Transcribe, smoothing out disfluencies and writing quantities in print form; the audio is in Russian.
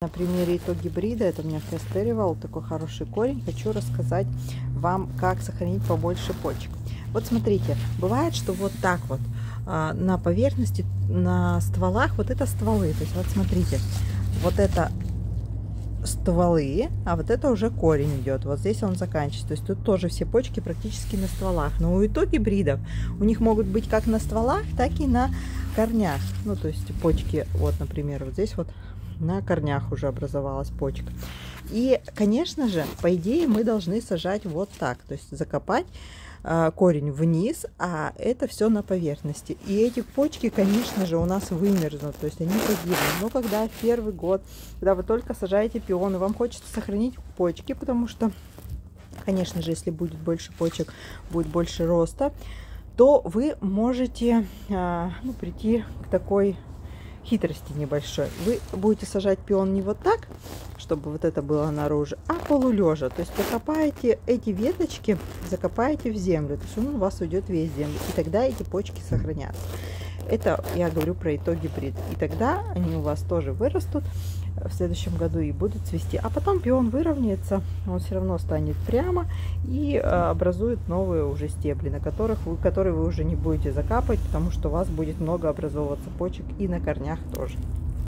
На примере итоги брида, это у меня Хестеривал, такой хороший корень, хочу рассказать вам, как сохранить побольше почек. Вот смотрите, бывает, что вот так вот на поверхности, на стволах, вот это стволы, то есть вот смотрите, вот это стволы, а вот это уже корень идет, вот здесь он заканчивается, то есть тут тоже все почки практически на стволах, но у итоги бридов у них могут быть как на стволах, так и на корнях, ну то есть почки, вот например, вот здесь вот на корнях уже образовалась почка. И, конечно же, по идее мы должны сажать вот так, то есть закопать корень вниз, а это все на поверхности. И эти почки, конечно же, у нас вымерзнут, то есть они погибнут. Но когда в первый год, когда вы только сажаете пионы, вам хочется сохранить почки, потому что, конечно же, если будет больше почек, будет больше роста, то вы можете прийти к такой хитрости небольшой. Вы будете сажать пион не вот так, чтобы вот это было наружу, а полулежа. То есть закопаете эти веточки, закопаете в землю. То есть он у вас уйдет весь в землю. И тогда эти почки сохранятся. Это я говорю про итоги брида. И тогда они у вас тоже вырастут в следующем году и будут цвести. А потом пион выровняется, он все равно станет прямо и образует новые уже стебли, на которые вы уже не будете закапывать, потому что у вас будет много образовываться почек и на корнях тоже.